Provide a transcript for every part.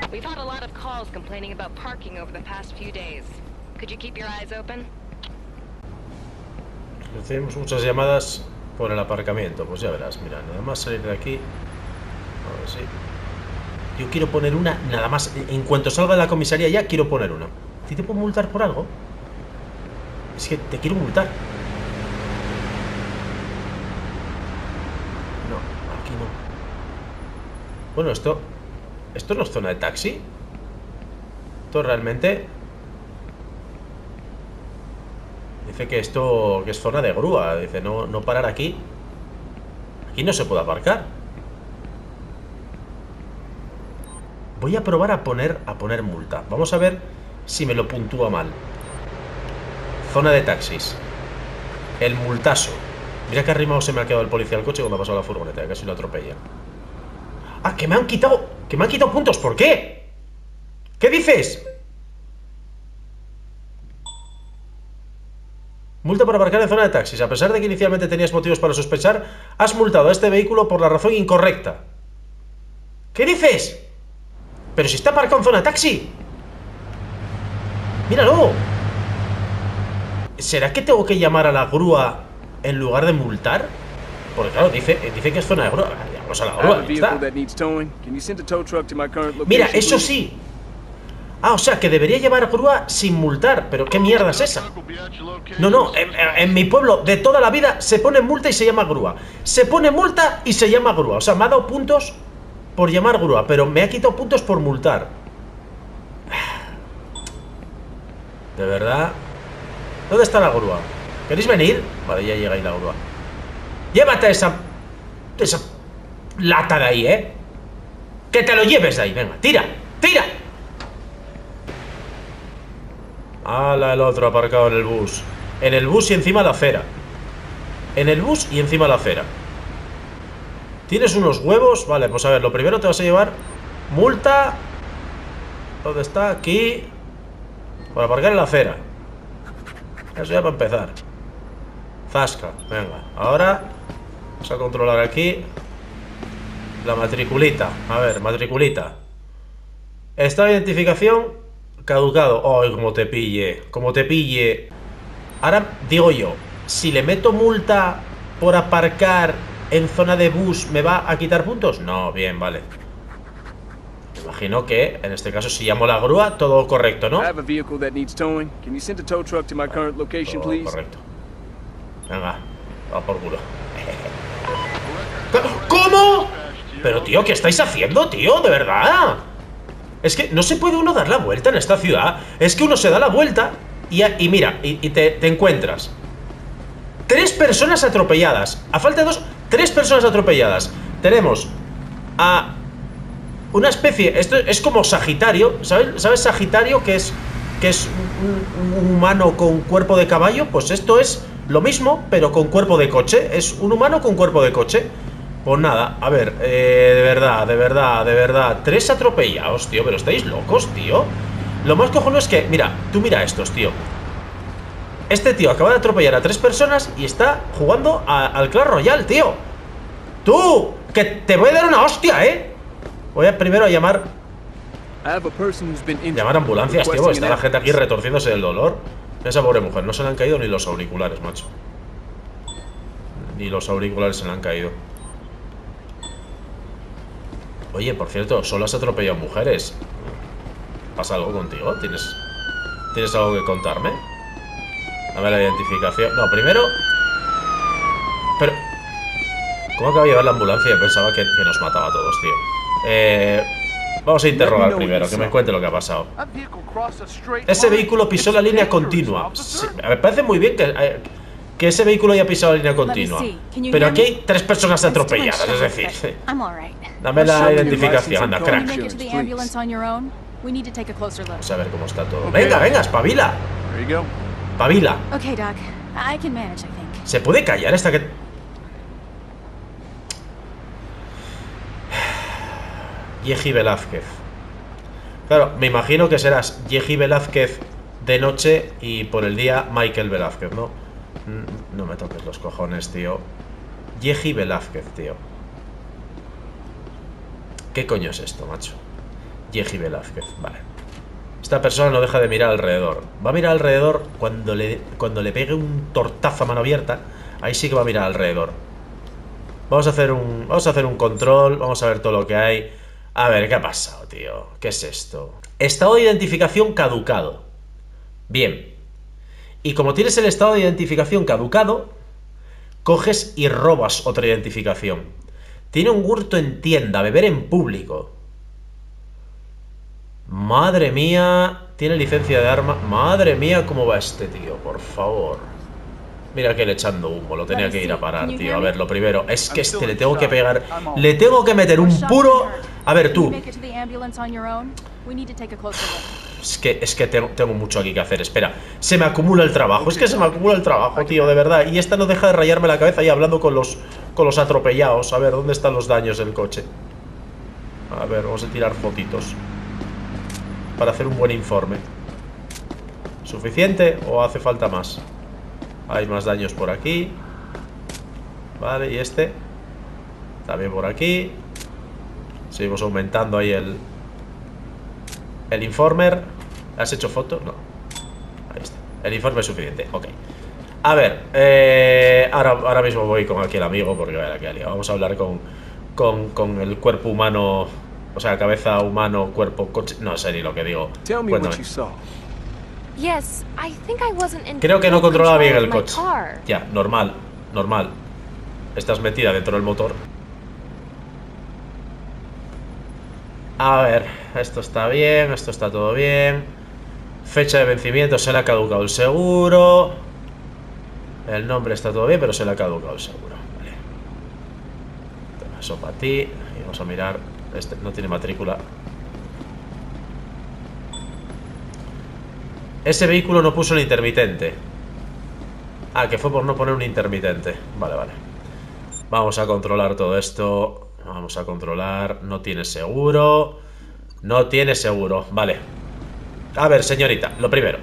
We've had a lot of calls complaining about parking over the past few days. Could you keep your eyes open? Recibimos muchas llamadas por el aparcamiento. Pues ya verás, mira, nada más salir de aquí. A ver si... Yo quiero poner una, nada más. En cuanto salga de la comisaría ya quiero poner una. ¿A ti te puedo multar por algo? Es que te quiero multar. No, aquí no. Bueno, esto no es zona de taxi. Esto realmente... Dice que esto que es zona de grúa. Dice no parar aquí. Aquí no se puede aparcar. Voy a probar a poner multa. Vamos a ver si me lo puntúa mal. Zona de taxis. El multazo. Mira que arrimado se me ha quedado el policía al coche cuando ha pasado la furgoneta. Casi lo atropella. Ah, que me han quitado puntos. ¿Por qué? ¿Qué dices? Multa por aparcar en zona de taxis. A pesar de que inicialmente tenías motivos para sospechar, has multado a este vehículo por la razón incorrecta. ¿Qué dices? Pero si está aparcado en zona de taxi. Míralo. ¿Será que tengo que llamar a la grúa en lugar de multar? Porque claro, dice que es zona de grúa. Llamamos a la grúa, ya está. Mira, eso sí. Ah, o sea, que debería llevar grúa sin multar. Pero ¿qué mierda es esa? No, en mi pueblo de toda la vida se pone multa y se llama grúa. Se pone multa y se llama grúa. O sea, me ha dado puntos por llamar grúa, pero me ha quitado puntos por multar. De verdad. ¿Dónde está la grúa? ¿Queréis venir? Vale, ya llega ahí la grúa. Llévate esa lata de ahí, ¿eh? Que te lo lleves de ahí, venga, tira. ¡Hala, el otro aparcado en el bus! En el bus y encima la acera. En el bus y encima la acera. ¿Tienes unos huevos? Vale, pues a ver, lo primero te vas a llevar multa. ¿Dónde está? Aquí. Por aparcar en la acera. Eso ya para empezar. Zasca, venga. Ahora vamos a controlar aquí la matriculita. A ver, matriculita. Esta identificación caducado. ¡Ay, como te pille! Como te pille. Ahora digo yo, si le meto multa por aparcar en zona de bus, ¿me va a quitar puntos? No, bien, vale. Me imagino que, en este caso, si llamo a la grúa, todo correcto, ¿no? Todo correcto. Venga, va por culo. ¿Cómo? Pero, tío, ¿qué estáis haciendo, tío? ¿De verdad? Es que no se puede uno dar la vuelta en esta ciudad. Es que uno se da la vuelta y mira, y te encuentras 3 personas atropelladas. A falta de 2, 3 personas atropelladas. Tenemos a una especie, esto es como Sagitario, ¿sabes Sagitario? Que es un humano con cuerpo de caballo. Pues esto es lo mismo, pero con cuerpo de coche. Es un humano con cuerpo de coche. Pues nada, a ver, de verdad 3 atropellados, tío. Pero estáis locos, tío. Lo más cojonudo es que, mira, tú mira estos, tío. Este tío acaba de atropellar a 3 personas y está jugando al Clash Royale, tío. ¡Tú! ¡Que te voy a dar una hostia, eh! Voy a primero a llamar ambulancias, tío. Está la gente aquí retorciéndose del dolor. Esa pobre mujer, no se le han caído ni los auriculares, macho. Ni los auriculares se le han caído. Oye, por cierto, solo has atropellado mujeres. ¿Pasa algo contigo? ¿Tienes algo que contarme? A ver la identificación. No, primero... Pero... ¿Cómo acaba de llevar la ambulancia? Yo pensaba que nos mataba a todos, tío. Vamos a interrogar primero, que me cuente lo que ha pasado. Ese vehículo pisó la línea continua. Sí, me parece muy bien que ese vehículo haya pisado la línea continua. Pero aquí hay 3 personas atropelladas, es decir... Dame la identificación, anda, crack. Vamos a ver cómo está todo. Venga, espabila. Pavila. ¿Se puede callar esta que...? Yeji Velázquez. Claro, me imagino que serás Yeji Velázquez de noche y por el día Michael Velázquez, ¿no? No me toques los cojones, tío. Yeji Velázquez, tío. ¿Qué coño es esto, macho? Yeji Velázquez, vale. Esta persona no deja de mirar alrededor. Va a mirar alrededor cuando le pegue un tortazo a mano abierta. Ahí sí que va a mirar alrededor. Vamos a hacer un control. Vamos a ver todo lo que hay. A ver, ¿qué ha pasado, tío? ¿Qué es esto? Estado de identificación caducado. Bien. Y como tienes el estado de identificación caducado, coges y robas otra identificación. Tiene un hurto en tienda, beber en público. Madre mía. Tiene licencia de arma. Madre mía, cómo va este tío, por favor. Mira que le echando humo, lo tenía que ir a parar, tío. A ver, lo primero, es que este le tengo que pegar. Le tengo que meter un puro. A ver, tú. Es que tengo mucho aquí que hacer. Espera, se me acumula el trabajo. Es que se me acumula el trabajo, tío, de verdad. Y esta no deja de rayarme la cabeza ahí hablando con los atropellados. A ver, ¿dónde están los daños del coche? A ver, vamos a tirar fotitos para hacer un buen informe. ¿Suficiente o hace falta más? Hay más daños por aquí. Vale, y este también por aquí. Seguimos aumentando ahí el informer. ¿Has hecho foto? No. Ahí está. El informe es suficiente. Ok. A ver, ahora mismo voy con aquí el amigo porque vaya que liado. Vamos a hablar con el cuerpo humano. O sea, cabeza humano, cuerpo, coche. No sé ni lo que digo. Cuéntame. Creo que no controlaba bien el coche. Ya, normal. Estás metida dentro del motor. A ver, esto está bien, esto está todo bien. Fecha de vencimiento, se le ha caducado el seguro. El nombre está todo bien, pero se le ha caducado el seguro. Vale. Toma eso para ti. Y vamos a mirar. Este no tiene matrícula. Ese vehículo no puso el intermitente. Ah, que fue por no poner un intermitente. Vale. Vamos a controlar todo esto. Vamos a controlar. No tiene seguro. Vale. A ver, señorita, lo primero.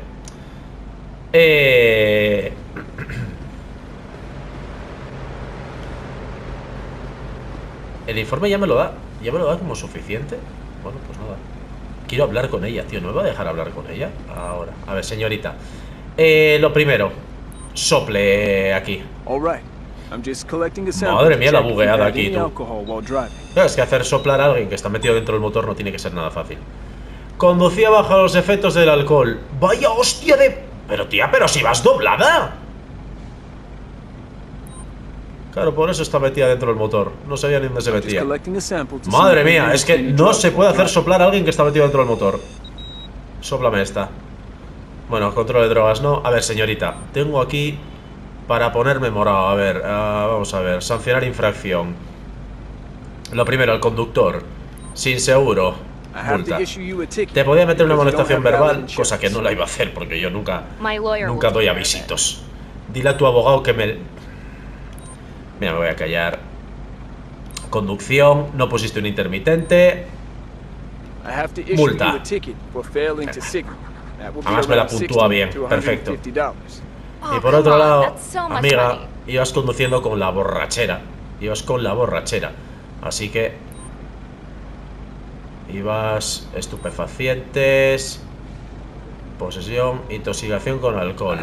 El informe ya me lo da. ¿Ya me lo da como suficiente? Bueno, pues nada. Quiero hablar con ella, tío. ¿No me va a dejar hablar con ella? Ahora. A ver, señorita. Lo primero. Sople aquí. Madre mía, la bugueada aquí, tú. Claro, es que hacer soplar a alguien que está metido dentro del motor no tiene que ser nada fácil. Conducía bajo los efectos del alcohol. Vaya hostia de... Pero tía, pero si vas doblada. Claro, por eso está metida dentro del motor. No sabía ni dónde se metía. Madre mía, es que no se puede hacer soplar a alguien que está metido dentro del motor. Sóplame esta. Bueno, control de drogas, ¿no? A ver, señorita, tengo aquí para ponerme morado. A ver, vamos a ver. Sancionar infracción. Lo primero, el conductor sin seguro, multa. Te podía meter una amonestación verbal, cosa que no la iba a hacer porque yo nunca doy avisitos. Dile a tu abogado que me... Mira, me voy a callar. Conducción, no pusiste un intermitente. Multa. Además me la puntúa bien, perfecto. Y por otro lado, amiga, ibas conduciendo con la borrachera. Así que ibas estupefacientes, posesión, intoxicación con alcohol.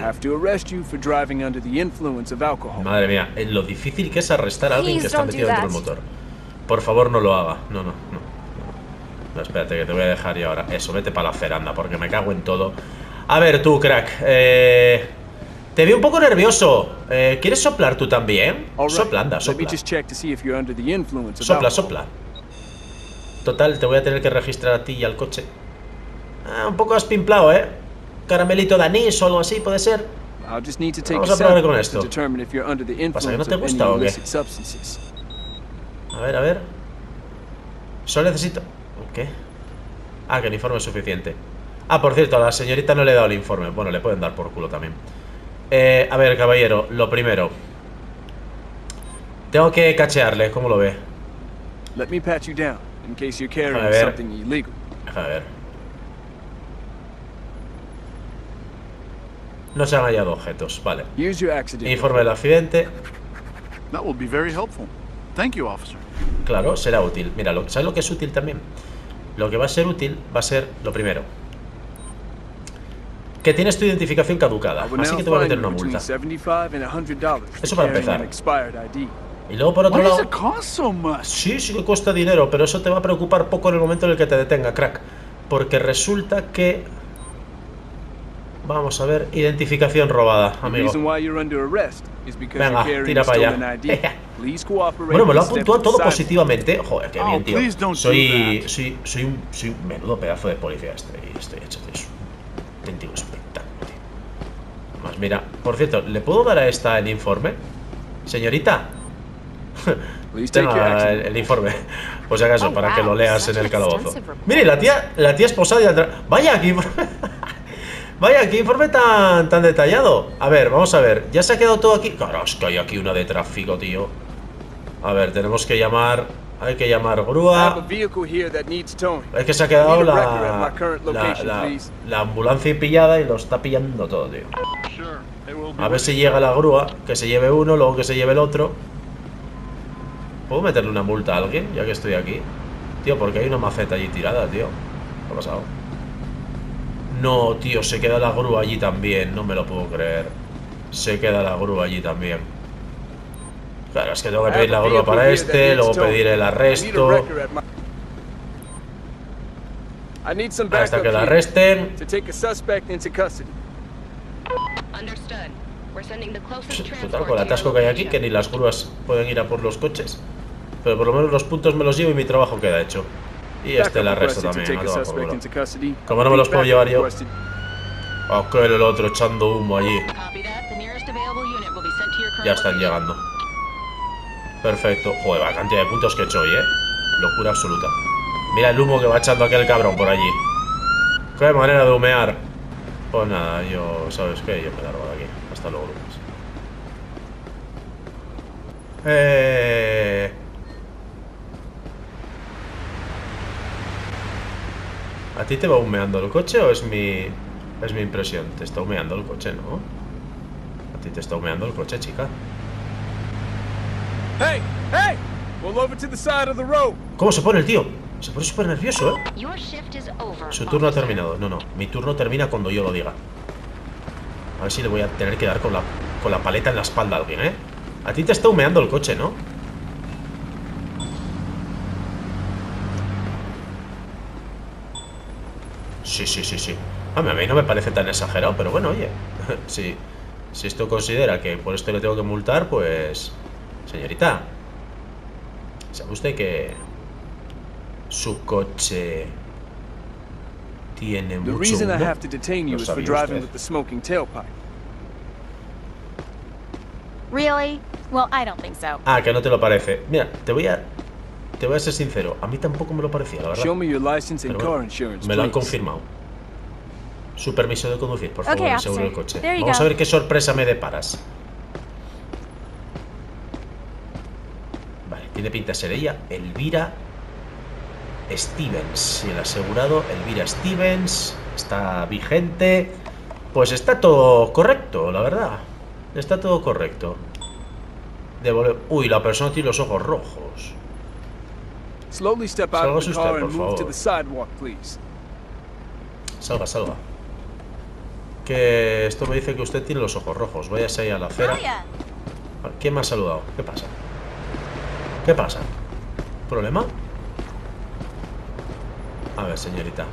Madre mía, lo difícil que es arrestar a alguien que está metido dentro del motor. Por favor, no lo haga. No, espérate, que te voy a dejar yo ahora. Eso, vete para la ceranda, porque me cago en todo. A ver, tú, crack. Te veo un poco nervioso. ¿Quieres soplar tú también? Sopla, anda, sopla. Sopla. Total, te voy a tener que registrar a ti y al coche. Un poco aspimplado, ¿eh? Caramelito de anís o algo así, ¿puede ser? Vamos a probar con esto. ¿Pasa que no te gusta o qué? A ver. Solo necesito... ¿Qué? Ah, que el informe es suficiente. Ah, por cierto, a la señorita no le he dado el informe. Bueno, le pueden dar por culo también. A ver, caballero, lo primero. Tengo que cachearle, ¿cómo lo ve? A ver. No se han hallado objetos, vale. Informe del accidente. Claro, será útil. Míralo, ¿sabes lo que es útil también? lo que va a ser útil va a ser lo primero. Que tienes tu identificación caducada, así que te voy a meter una multa. Eso para empezar. Y luego por otro lado... Sí, sí que cuesta dinero, pero eso te va a preocupar poco en el momento en el que te detenga, crack. Porque resulta que... Vamos a ver, identificación robada, amigo. Venga, tira para allá. Bueno, me lo ha puntuado todo positivamente. Joder, qué bien, tío. Soy un menudo pedazo de policía. Estoy hecho, tío. Es un auténtico espectáculo, tío. Más, mira, por cierto, ¿le puedo dar a esta el informe? Señorita. Tenga el informe, por si acaso, para que lo leas en el calabozo. Mire, la tía esposada y atrás. Vaya, aquí. Vaya, qué informe tan detallado. A ver, vamos a ver. ¿Ya se ha quedado todo aquí? Claro, es que hay aquí una de tráfico, tío. A ver, tenemos que llamar... Hay que llamar grúa. Es que se ha quedado la ambulancia pillada y lo está pillando todo, tío. A ver si llega la grúa. Que se lleve uno, luego que se lleve el otro. ¿Puedo meterle una multa a alguien, ya que estoy aquí? Tío, porque hay una maceta allí tirada, tío. ¿Qué ha pasado? No, tío, se queda la grúa allí también. No me lo puedo creer. Se queda la grúa allí también. Claro, es que tengo que pedir la grúa para este, luego pedir el arresto. Hasta que la arresten. Total, con el atasco que hay aquí, que ni las grúas pueden ir a por los coches. Pero por lo menos los puntos me los llevo y mi trabajo queda hecho. Y el arresto también, como no me los puedo llevar yo. Ok, el otro echando humo allí. Ya están llegando. Perfecto. Joder, la cantidad de puntos que he hecho hoy, locura absoluta. Mira el humo que va echando aquel cabrón por allí. Qué manera de humear. Pues nada, yo... ¿Sabes qué? Yo me largo de aquí. Hasta luego, Lucas. ¿A ti te va humeando el coche o es mi impresión? Te está humeando el coche, ¿no? A ti te está humeando el coche, chica. ¿Cómo se pone el tío? Se pone súper nervioso, ¿eh? Su turno ha terminado. No, mi turno termina cuando yo lo diga. A ver si le voy a tener que dar con la paleta en la espalda a alguien, ¿eh? A ti te está humeando el coche, ¿no? Sí. A mí no me parece tan exagerado, pero bueno, oye. Si esto considera que por esto le tengo que multar, pues... Señorita, ¿sabe usted que su coche tiene mucho humo? ¿Lo sabía usted? Ah, que no te lo parece. Mira, te voy a ser sincero. A mí tampoco me lo parecía, la verdad. Pero bueno, me lo han confirmado. Su permiso de conducir, por favor, seguro el coche. Vamos a ver qué sorpresa me deparas. Vale, tiene pinta de ser ella, Elvira Stevens. Y el asegurado, Elvira Stevens. Está vigente. Pues está todo correcto, la verdad. Está todo correcto. Uy, la persona tiene los ojos rojos. Salga usted, por favor. Salga. Que esto me dice que usted tiene los ojos rojos. Váyase ahí a la acera. ¿Quién me ha saludado? ¿Qué pasa? ¿Qué pasa? ¿Problema? A ver, señorita.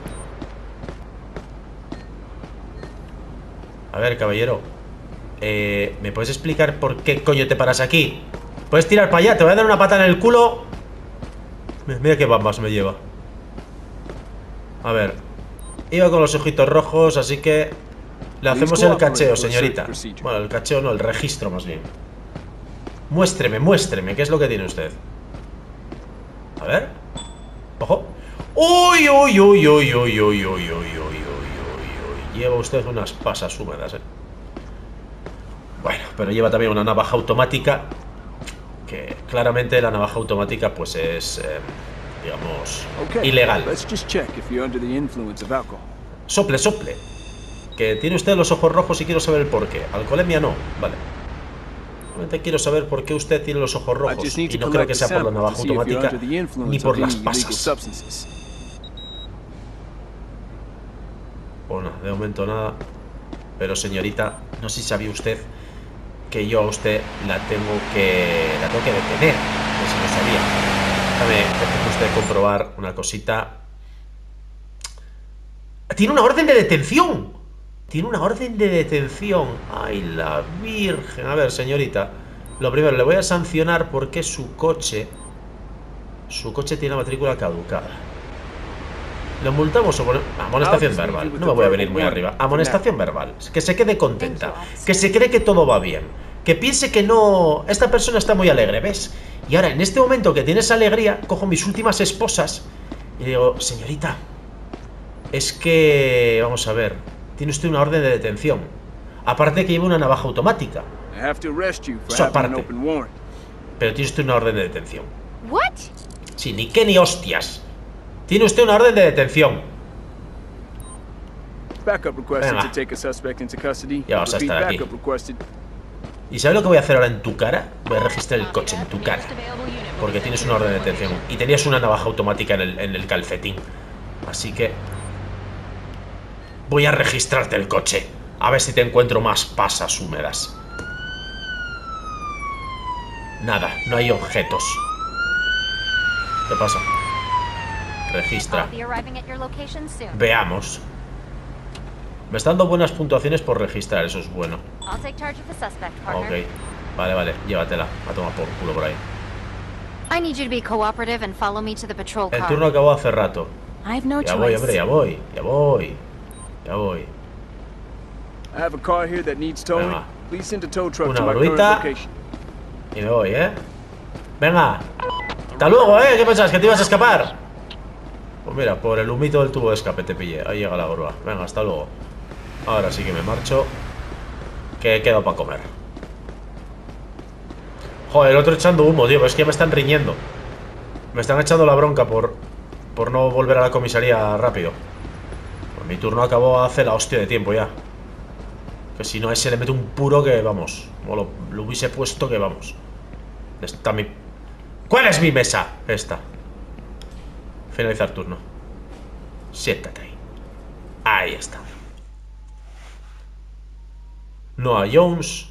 A ver, caballero. ¿Me puedes explicar por qué coño te paras aquí? ¿Puedes tirar para allá? Te voy a dar una pata en el culo. Mira qué bambas me lleva. A ver. Iba con los ojitos rojos, así que... Le hacemos el cacheo, señorita. Bueno, el cacheo no, el registro más bien. Muéstreme, ¿qué es lo que tiene usted? A ver. Ojo. ¡Uy! Lleva usted unas pasas húmedas, Bueno, pero lleva también una navaja automática. Que claramente la navaja automática pues es, digamos, ilegal. Sople. Que tiene usted los ojos rojos y quiero saber el porqué. Alcoholemia no, vale. Solamente quiero saber por qué usted tiene los ojos rojos. Y no creo que sea por la navaja automática ni por las pasas. Bueno, de momento nada. Pero señorita, no sé si sabía usted que yo a usted la tengo que detener. No sé si lo sabía. Déjeme usted comprobar una cosita. Tiene una orden de detención. Tiene una orden de detención. Ay, la virgen. A ver, señorita. Lo primero, le voy a sancionar porque su coche tiene matrícula caducada. ¿Lo multamos o ponemos? Amonestación verbal. No me voy a venir muy arriba. Amonestación verbal. Que se quede contenta. Que se cree que todo va bien. Que piense que no... Esta persona está muy alegre, ¿ves? Y ahora, en este momento que tienes alegría, cojo mis últimas esposas y digo, señorita, es que... Vamos a ver. Tiene usted una orden de detención. Aparte que lleva una navaja automática. Eso aparte. Pero tiene usted una orden de detención. What? Sí, ni qué ni hostias. Tiene usted una orden de detención. Venga. Ya vas a estar aquí. ¿Y sabes lo que voy a hacer ahora en tu cara? Voy a registrar el coche en tu cara. Porque tienes una orden de detención. Y tenías una navaja automática en el calcetín. Así que... voy a registrarte el coche. A ver si te encuentro más pasas húmedas. Nada, no hay objetos. ¿Qué pasa? Registra. Veamos. Me están dando buenas puntuaciones por registrar, eso es bueno. Ok, vale, llévatela. A tomar por culo por ahí. El turno acabó hace rato. Ya voy, hombre, ya voy. Venga. Una grúita. Y me voy, ¿eh? Venga. Hasta luego, ¿eh? ¿Qué pensabas? ¿Que te ibas a escapar? Pues mira, por el humito del tubo de escape te pillé. Ahí llega la grúa. Venga, hasta luego. Ahora sí que me marcho. Que he quedado para comer. Joder, el otro echando humo, tío. Pero es que ya me están riñendo. Me están echando la bronca por no volver a la comisaría rápido. Pues mi turno acabó hace la hostia de tiempo ya. Que si no a ese le meto un puro que vamos. O lo hubiese puesto que vamos. Está mi... ¿Cuál es mi mesa? Esta. Finalizar turno. Siéntate ahí. Ahí está. Noah Jones.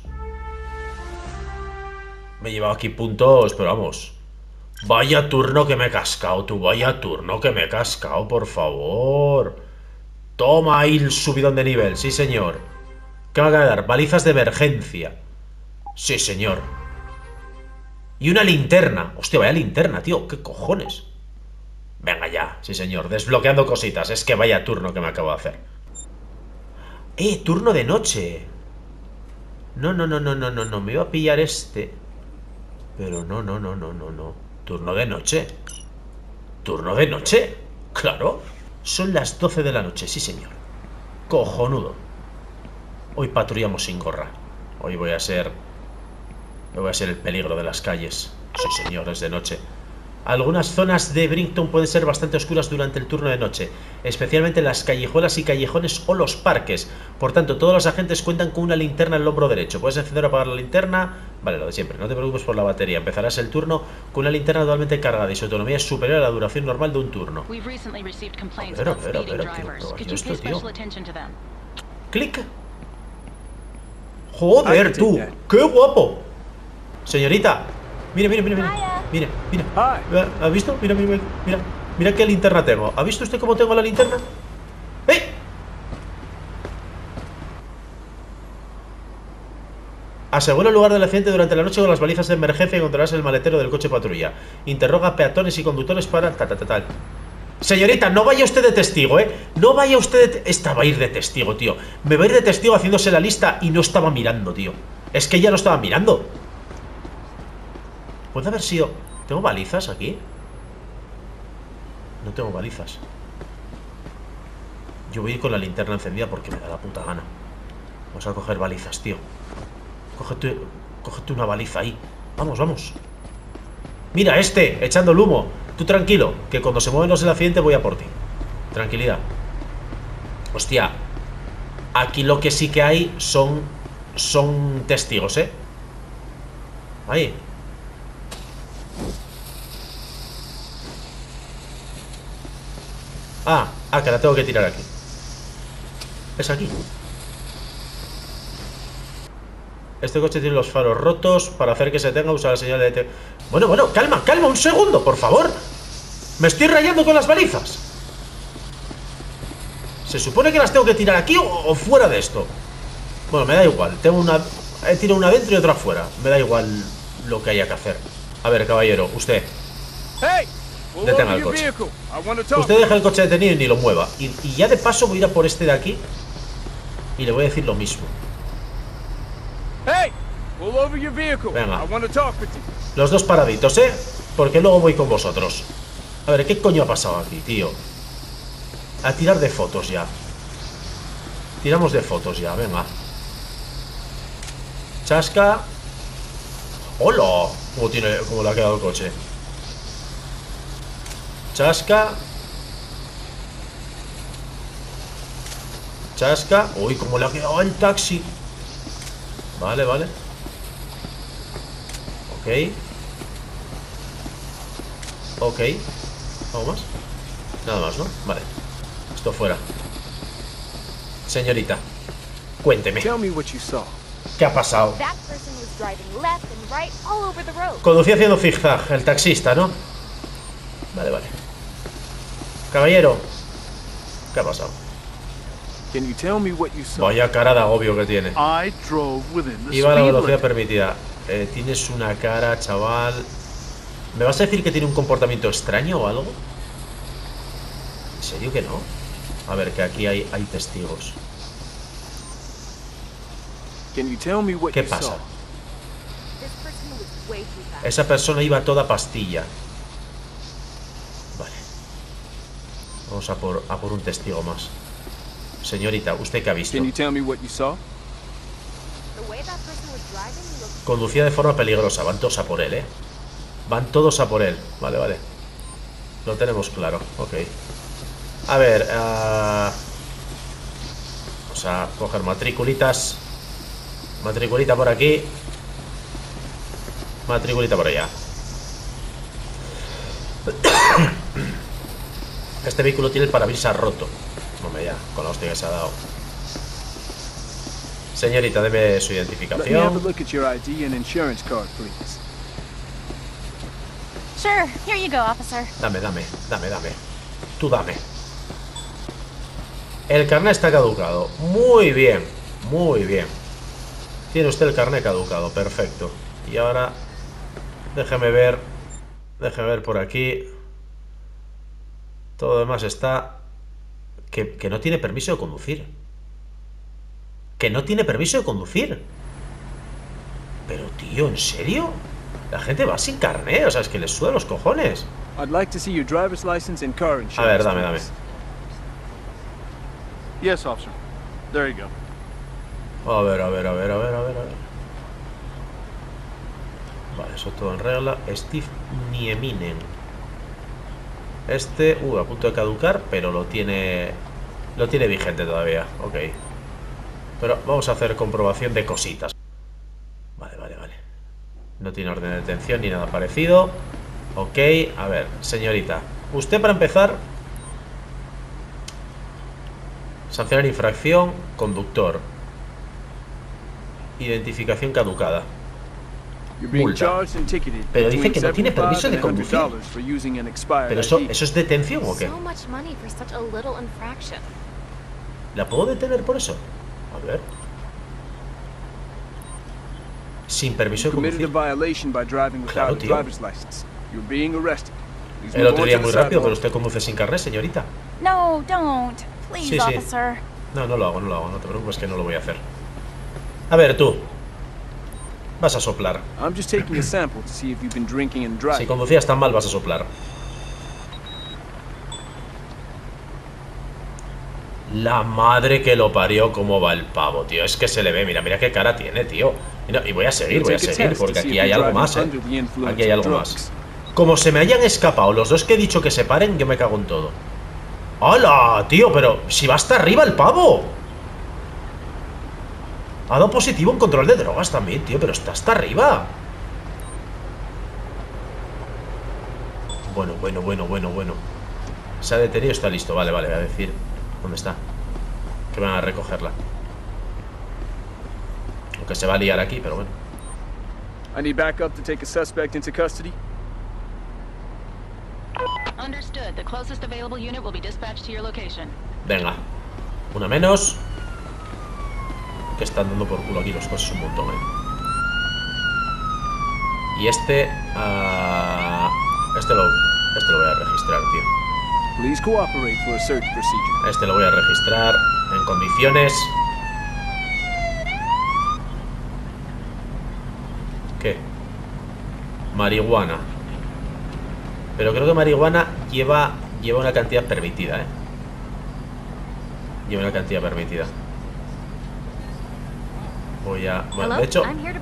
Me he llevado aquí puntos, pero vamos. Vaya turno que me he cascado, tú. Vaya turno que me he cascado, por favor. Toma ahí el subidón de nivel. Sí, señor. ¿Qué me acaba de dar? Balizas de emergencia. Sí, señor. Y una linterna. Hostia, vaya linterna, tío. ¿Qué cojones? Venga ya. Sí, señor. Desbloqueando cositas. Es que vaya turno que me acabo de hacer. Turno de noche. No. Me iba a pillar este. Pero no. Turno de noche. ¿Turno de noche? Claro. Son las 12 de la noche, sí, señor. Cojonudo. Hoy patrullamos sin gorra. Hoy voy a ser el peligro de las calles. Sí, señor, es de noche. Algunas zonas de Brighton pueden ser bastante oscuras durante el turno de noche, especialmente las callejuelas y callejones o los parques. Por tanto, todos los agentes cuentan con una linterna en el hombro derecho. Puedes encender o apagar la linterna. Vale, lo de siempre. No te preocupes por la batería. Empezarás el turno con una linterna totalmente cargada y su autonomía es superior a la duración normal de un turno. Pero, ¿qué es esto, tío? Clic. Joder, tú. ¡Qué guapo! Señorita. Mira. Mira. ¿Ha visto? Mira qué linterna tengo. ¿Ha visto usted cómo tengo la linterna? ¡Eh! Asegura el lugar del accidente durante la noche con las balizas de emergencia y encontrarás el maletero del coche patrulla. Interroga a peatones y conductores para... tal. Señorita, no vaya usted de testigo, ¿eh? No vaya usted de... Esta va a ir de testigo, tío. Me va a ir de testigo haciéndose la lista y no estaba mirando, tío. Es que ella no estaba mirando. Puede haber sido... ¿Tengo balizas aquí? No tengo balizas. Yo voy a ir con la linterna encendida porque me da la puta gana. Vamos a coger balizas, tío. Cógete una baliza ahí. Vamos. Mira, echando el humo. Tú tranquilo, que cuando se mueven los del accidente voy a por ti. Tranquilidad. Hostia. Aquí lo que sí que hay son testigos, ¿eh? Ahí. Que la tengo que tirar aquí. Es aquí. Este coche tiene los faros rotos. Para hacer que se tenga, usar la señal de... Bueno, calma, un segundo, por favor. Me estoy rayando con las balizas. ¿Se supone que las tengo que tirar aquí o fuera de esto? Bueno, me da igual. Tengo una... He tirado una dentro y otra fuera. Me da igual lo que haya que hacer. A ver, caballero, usted detenga el coche. Usted deja el coche detenido y ni lo mueva. Y ya de paso voy a ir a por este de aquí y le voy a decir lo mismo. Venga. Los dos paraditos, ¿eh? Porque luego voy con vosotros. A ver, ¿qué coño ha pasado aquí, tío? A tirar de fotos ya. Tiramos de fotos ya, venga. Chasca. ¡Hola! ¿Cómo le ha quedado el coche? Chasca. Chasca. Uy, cómo le ha quedado el taxi. Vale. Ok. ¿Algo más? Nada más, ¿no? Vale. Esto fuera. Señorita, cuénteme. ¿Qué ha pasado? Conducía haciendo zigzag, el taxista, ¿no? Vale. Caballero, ¿qué ha pasado? Vaya cara de agobio que tiene. Iba a la velocidad permitida. Tienes una cara, chaval. ¿Me vas a decir que tiene un comportamiento extraño o algo? ¿En serio que no? A ver, que aquí hay testigos. ¿Qué pasa? Esa persona iba toda pastilla. Vale. Vamos a por un testigo más. Señorita, ¿usted qué ha visto? Conducía de forma peligrosa. Van todos a por él, ¿eh? Van todos a por él. Vale. Lo tenemos claro. Ok. A ver, vamos a coger matriculitas. Matriculita por aquí. Matriculita por allá. Este vehículo tiene el parabrisas roto. Hombre, ya, con la hostia que se ha dado. Señorita, deme su identificación. Sure, here you go, officer. Dame. Tú dame. El carnet está caducado. Muy bien. Tiene usted el carnet caducado, perfecto. Y ahora, déjeme ver por aquí. Todo lo demás está... Que no tiene permiso de conducir. Pero tío, ¿en serio? La gente va sin carnet, o sea, es que les suda los cojones. A ver, dame. Yes, officer. There you go. A ver. Vale, eso todo en regla. Steve Nieminen. Este, a punto de caducar, pero lo tiene vigente todavía. Ok. Pero vamos a hacer comprobación de cositas. Vale. No tiene orden de detención ni nada parecido. Ok, a ver, señorita. Usted, para empezar, sancionar infracción, conductor. Identificación caducada. Multa. Pero dice que no tiene permiso de conducir. ¿Pero eso es detención o qué? ¿La puedo detener por eso? A ver. Sin permiso de conducir. Claro, tío. El otro día muy rápido, pero usted conduce sin carnet, señorita. No, don't. Please, officer. No lo hago. No te preocupes que no lo voy a hacer. A ver, tú. Vas a soplar. Si conducías tan mal, vas a soplar. La madre que lo parió, cómo va el pavo, tío. Es que se le ve, mira qué cara tiene, tío. Y voy a seguir, porque aquí hay algo más, ¿eh? Aquí hay algo más. Como se me hayan escapado los dos que he dicho que se paren, yo me cago en todo. ¡Hala, tío! Pero si va hasta arriba el pavo. Ha dado positivo en control de drogas también, tío, pero está hasta arriba. Bueno. Se ha detenido, está listo. Vale, voy a decir. ¿Dónde está? que van a recogerla. Aunque se va a liar aquí, pero bueno. I need backup to take a suspect into custody. Understood. The closest available unit will be dispatched to your location. Venga. Una menos. Que están dando por culo aquí los coches un montón, Y este lo voy a registrar, tío. Please cooperate for a search procedure. Este lo voy a registrar en condiciones. ¿Qué? Marihuana. Pero creo que marihuana lleva una cantidad permitida, Lleva una cantidad permitida. Voy a... Bueno, de hecho...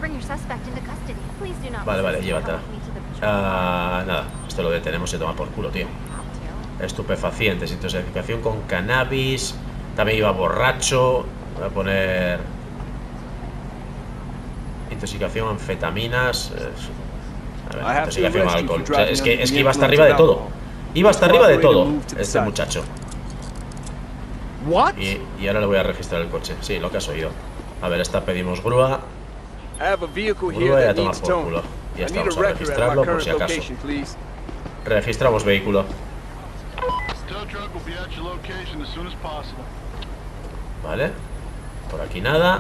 Vale, llévatela. Nada, esto lo detenemos y toma por culo, tío. Estupefacientes, intoxicación con cannabis. También iba borracho. Voy a poner... Intoxicación, anfetaminas. A ver, intoxicación, alcohol. O sea, es que iba hasta arriba de todo. Iba hasta arriba de todo, este muchacho. Y ahora le voy a registrar el coche. Sí, lo que has oído. A ver, esta pedimos grúa. Grúa y a tomar por culo. Y ya estamos a registrarlo por si acaso. Registramos vehículo. Vale. Por aquí nada.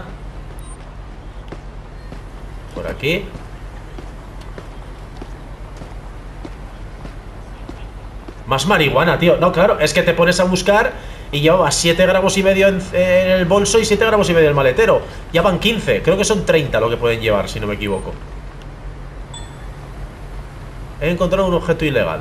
Por aquí. Más marihuana, tío. No, claro, es que te pones a buscar y llevaba 7 gramos y medio en el bolso y 7 gramos y medio en el maletero. Ya van 15, creo que son 30 lo que pueden llevar, si no me equivoco. He encontrado un objeto ilegal.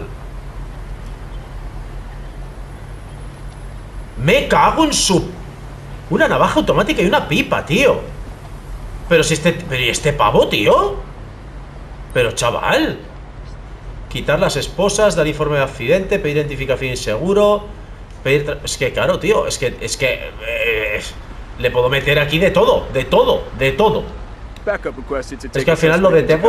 Me cago en su... Una navaja automática y una pipa, tío. Pero si ¿y este pavo, tío? Pero chaval. Quitar las esposas, dar informe de accidente, pedir identificación inseguro, pedir... Es que claro, tío, es que le puedo meter aquí de todo. Es que al final lo detengo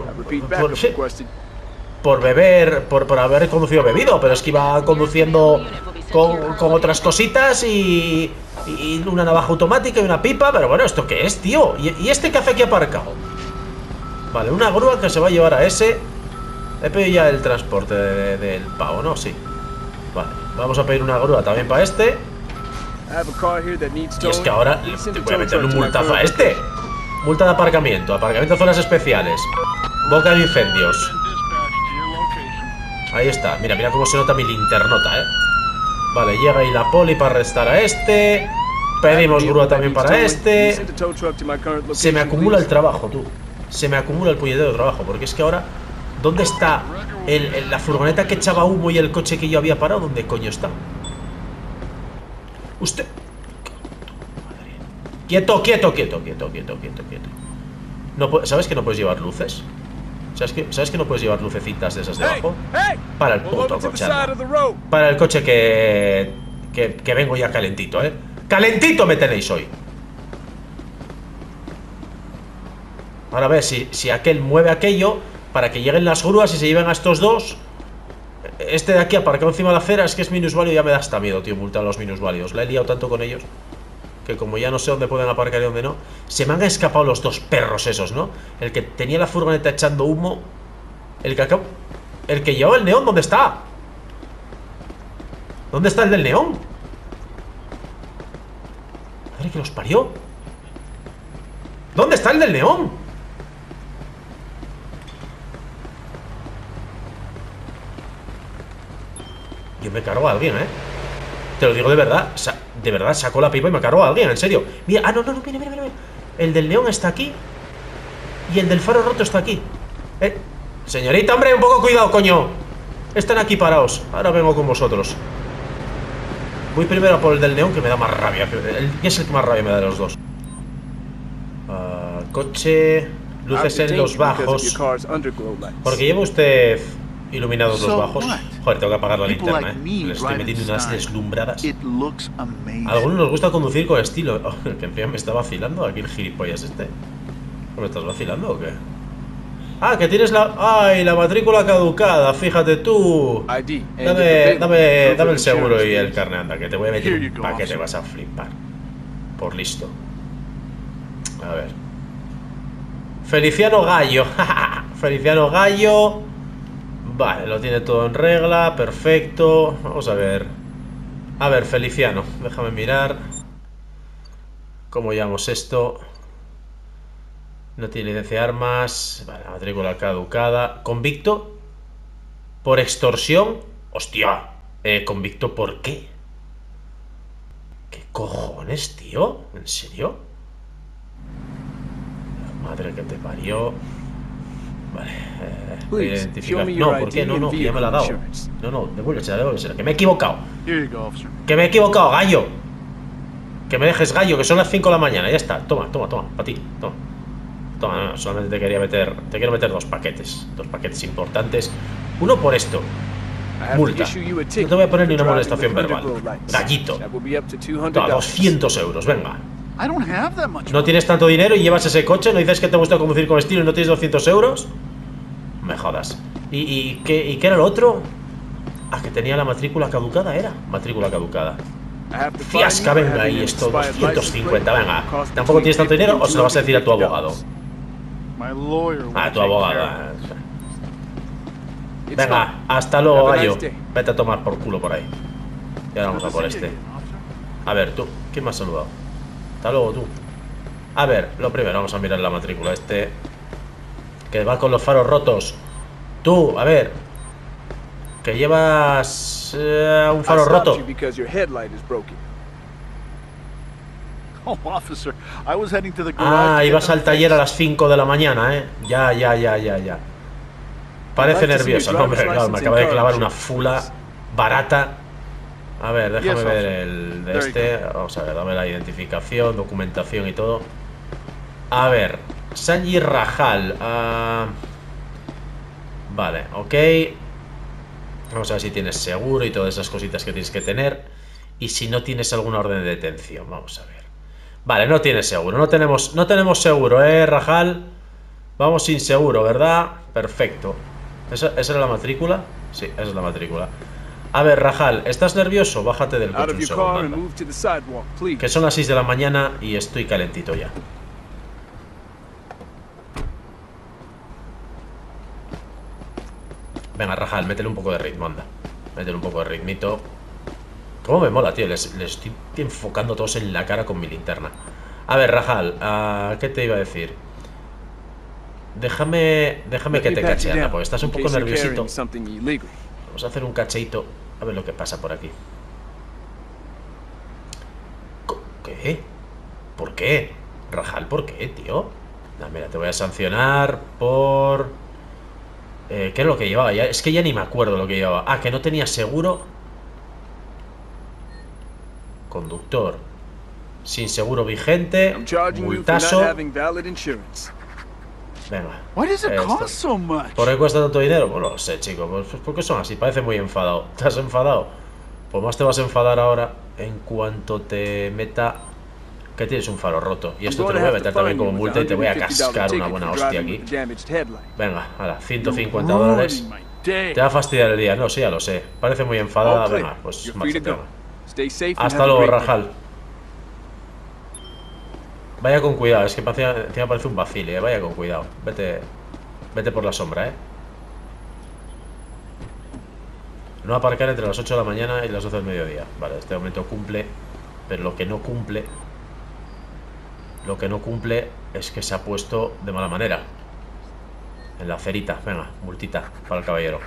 por beber, por haber conducido bebido, pero es que iba conduciendo con otras cositas y una navaja automática y una pipa, pero bueno, ¿esto qué es, tío? ¿Y este qué hace aquí aparcado? Vale, una grúa que se va a llevar a ese. He pedido ya el transporte del pavo, ¿no? Sí. Vale, vamos a pedir una grúa también para este. Y es que ahora te voy a meterle un multazo a este. Multa de aparcamiento, aparcamiento de zonas especiales, boca de incendios. Ahí está, mira cómo se nota mi linternota, Vale, llega ahí la poli para arrestar a este. Pedimos grúa también para este. Se me acumula el trabajo, tú. Se me acumula el puñetero trabajo, porque es que ahora... ¿Dónde está la furgoneta que echaba humo y el coche que yo había parado? ¿Dónde coño está? Usted... Quieto. No, ¿sabes que no puedes llevar luces? ¿Sabes que no puedes llevar lucecitas de esas debajo? Para el puto coche. Para el coche que vengo ya calentito, ¡Calentito me tenéis hoy! Ahora a ver si aquel mueve aquello para que lleguen las grúas y se lleven a estos dos. Este de aquí aparcado encima de la acera. Es que es minusválido y ya me da hasta miedo, tío, multar a los minusválidos. La he liado tanto con ellos que como ya no sé dónde pueden aparcar y dónde no. Se me han escapado los dos perros esos, ¿no? El que tenía la furgoneta echando humo. El que llevaba el neón, ¿dónde está? ¿Dónde está el del neón? Madre que los parió. ¿Dónde está el del neón? Yo me cargo a alguien, Te lo digo de verdad. De verdad, sacó la pipa y me cargo a alguien, en serio. Mira, no, mira. El del neón está aquí. Y el del faro roto está aquí. Señorita, hombre, un poco cuidado, coño. Están aquí parados. Ahora vengo con vosotros. Voy primero a por el del neón, que me da más rabia. ¿Qué es el que más rabia me da de los dos? Coche. Luces en los bajos. Porque lleva usted iluminados los bajos. Joder, tengo que apagar la linterna, Le estoy metiendo unas deslumbradas. A algunos nos gusta conducir con estilo. Que encima me está vacilando aquí el gilipollas este. ¿Me estás vacilando o qué? Ah, que tienes la... ¡Ay, la matrícula caducada! Fíjate tú. Dame el seguro y el carnet, anda, que te voy a meter un paquete, vas a flipar. Por listo. A ver. Feliciano Gallo. Feliciano Gallo. Vale, lo tiene todo en regla. Perfecto. Vamos a ver. A ver, Feliciano. Déjame mirar. ¿Cómo llamamos esto? No tiene licencia de armas. Vale, matrícula caducada. ¿Convicto? ¿Por extorsión? Hostia. ¿Convicto por qué? ¿Qué cojones, tío? ¿En serio? La madre que te parió. Vale. Identificar. No, ¿por qué? No, que ya me la ha dado. No, devuélvesela, que me he equivocado. Que me he equivocado, gallo. Que me dejes, gallo, que son las 5 de la mañana. Ya está. Toma, para ti. Toma, no, solamente te quiero meter 2 paquetes. 2 paquetes importantes. Uno por esto. Multa. No te voy a poner ni una molestación verbal. Gallito. Toma, 200 euros, venga. ¿No tienes tanto dinero y llevas ese coche? ¿No dices que te gusta conducir con estilo y no tienes 200 euros? Me jodas. ¿Y qué era lo otro? Ah, que tenía la matrícula caducada, era. Matrícula caducada. Fiasca, venga, ahí esto, 250, venga. ¿Tampoco tienes tanto dinero o se lo vas a decir a tu abogado? A tu abogado. Venga, hasta luego, gallo. Vete a tomar por culo por ahí. Y ahora vamos a por este. A ver, tú, ¿quién me ha saludado? Hasta luego, tú. A ver, lo primero, vamos a mirar la matrícula. Este que va con los faros rotos. Tú, a ver, que llevas un faro roto. Ah, ibas al taller a las 5 de la mañana, Ya. Parece nervioso, no, hombre, claro, me acaba de clavar una fula barata. A ver, déjame ver el de este. Vamos a ver, dame la identificación, documentación y todo. A ver, Sanji Rajal. Vale, ok. Vamos a ver si tienes seguro y todas esas cositas que tienes que tener. Y si no tienes alguna orden de detención, vamos a ver. Vale, no tienes seguro, no tenemos seguro, Rajal. Vamos sin seguro, ¿verdad? Perfecto. ¿Esa era la matrícula? Sí, esa es la matrícula. A ver, Rajal, ¿estás nervioso? Bájate del coche un segundo. Que son las 6 de la mañana y estoy calentito ya. Venga, Rajal, métele un poco de ritmo, anda. Métele un poco de ritmito. Cómo me mola, tío. Les estoy enfocando todos en la cara con mi linterna. A ver, Rajal, ¿qué te iba a decir? Déjame que te cache, anda, porque estás un poco nerviosito. Vamos a hacer un cacheito. A ver lo que pasa por aquí. ¿Qué? ¿Por qué? Rajal, ¿por qué, tío? No, mira, te voy a sancionar por... ¿qué es lo que llevaba? Es que ya ni me acuerdo lo que llevaba. Ah, que no tenía seguro. Conductor sin seguro vigente. Multazo. Venga. ¿Por qué cuesta tanto dinero? Pues no lo sé, chico. Pues porque son así. Parece muy enfadado. ¿Te has enfadado? Pues más te vas a enfadar ahora en cuanto te meta... Que tienes un faro roto. Y esto te lo voy a meter también como multa y te voy a cascar una buena hostia aquí. Venga, ahora, 150 dólares. Te va a fastidiar el día. No, sí, ya lo sé. Parece muy enfadada. Venga, pues márchate. Hasta luego, Rajal. Vaya con cuidado, es que encima parece un vacile, vaya con cuidado. Vete por la sombra, No aparcar entre las 8 de la mañana y las 12 del mediodía. Vale, este momento cumple. Pero lo que no cumple es que se ha puesto de mala manera. En la cerita, venga, multita para el caballero.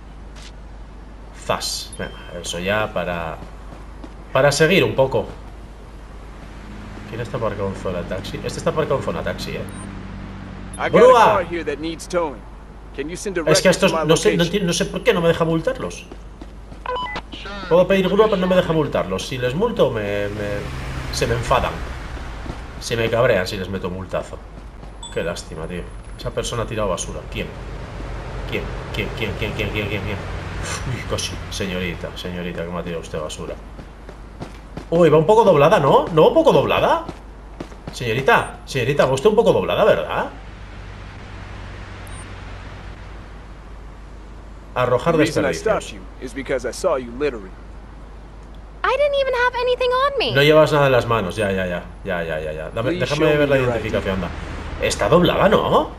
Zas, venga, eso ya para seguir un poco. ¿Quién está aparcado en zona taxi? Este está aparcado en zona taxi, ¡Grúa! Es que a estos no sé por qué no me deja multarlos. Puedo pedir grúa, pero no me deja multarlos. Si les multo, se me enfadan. Se me cabrean si les meto multazo. Qué lástima, tío. Esa persona ha tirado basura. ¿Quién? ¿Quién? Uy, casi. Señorita, que me ha tirado usted basura. Uy, va un poco doblada, ¿no? ¿No un poco doblada? Señorita, va usted un poco doblada, ¿verdad? Arrojar desperdicios. didn't even have anything on me. No llevas nada en las manos, ya. Déjame ver la identificación, anda. Está doblada, ¿no?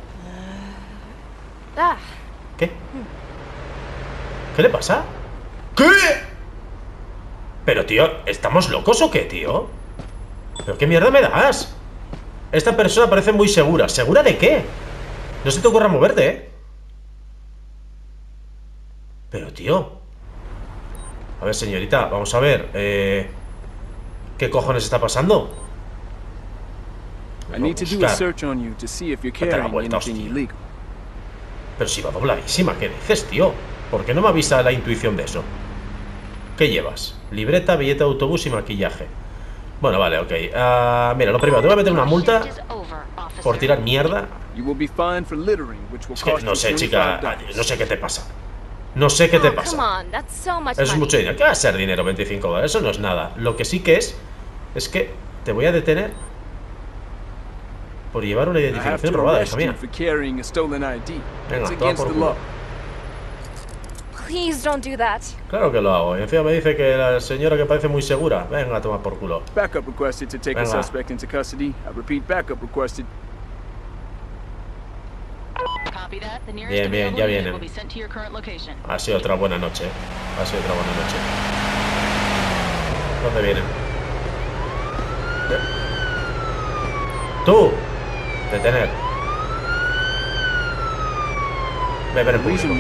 ¿Qué? ¿Qué le pasa? ¿Qué? Pero, tío, ¿estamos locos o qué, tío? ¿Pero qué mierda me das? Esta persona parece muy segura. ¿Segura de qué? No se te ocurra moverte, ¿eh? Pero, tío. A ver, señorita, vamos a ver. ¿Qué cojones está pasando? I need to do a search on you to see if you're carrying anything illegal. Pero si va dobladísima, ¿qué dices, tío? ¿Por qué no me avisa la intuición de eso? ¿Qué llevas? Libreta, billete de autobús y maquillaje. Bueno, vale, ok. Mira, lo primero, te voy a meter una multa por tirar mierda. Es que no sé, chica, no sé qué te pasa. No sé qué te pasa. Eso es mucho dinero. ¿Qué va a ser dinero? 25 dólares, eso no es nada. Lo que sí que es que te voy a detener por llevar una identificación robada, hija mía. Venga, toma por culo. Please don't do that. Claro que lo hago. Y encima me dice que la señora que parece muy segura. Venga, toma por culo. Backup requested to take a suspect into custody. I repeat, backup requested. Bien, ya vienen. Ha sido otra buena noche. ¿Dónde vienen? ¡Tú! Detener. Beber en público.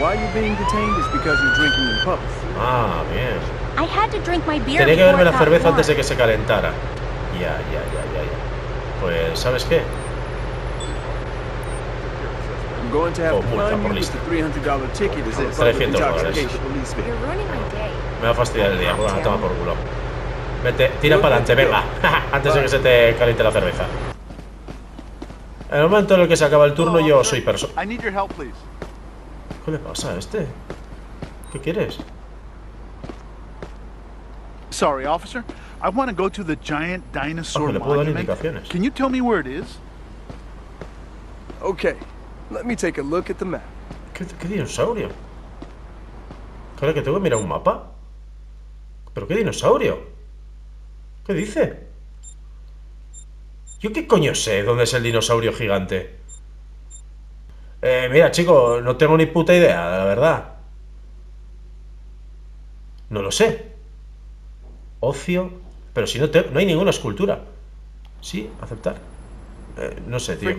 Ah, bien. Tenía que beberme la cerveza antes de que se calentara. Ya. Pues, ¿sabes qué? Multa por lista. $300. Me va a fastidiar el día. Bueno, toma por culo. Vete, tira para adelante, venga. Antes de que se te caliente la cerveza. En el momento en el que se acaba el turno, yo soy persona. ¿Qué le pasa a este? ¿Qué quieres? Sorry, officer. I want to go to the giant dinosaur monument. Can you tell me where it is? Okay. Let me take a look at the map. ¿Qué dinosaurio? Claro que tengo que mirar un mapa. ¿Pero qué dinosaurio? ¿Qué dice? ¿Yo qué coño sé dónde es el dinosaurio gigante? Mira, chico, no tengo ni puta idea, la verdad. No lo sé. Ocio. Pero si no hay ninguna escultura. Sí, aceptar. No sé, tío.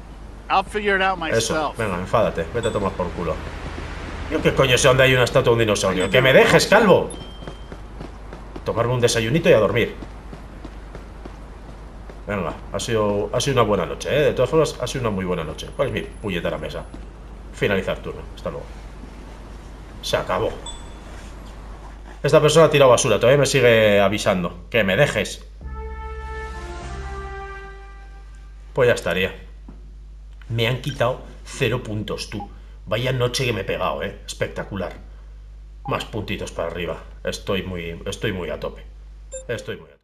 Eso, venga, enfádate. Vete a tomar por culo. ¿Yo qué coño sé dónde hay una estatua de un dinosaurio? ¡Que me dejes, calvo! Tomarme un desayunito y a dormir. Venga, ha sido una buena noche, ¿eh? De todas formas, ha sido una muy buena noche. ¿Cuál es mi puñetera mesa? Finalizar turno. Hasta luego. Se acabó. Esta persona ha tirado basura. Todavía me sigue avisando. ¡Que me dejes! Pues ya estaría. Me han quitado 0 puntos, tú. Vaya noche que me he pegado, ¿eh? Espectacular. Más puntitos para arriba. Estoy muy a tope.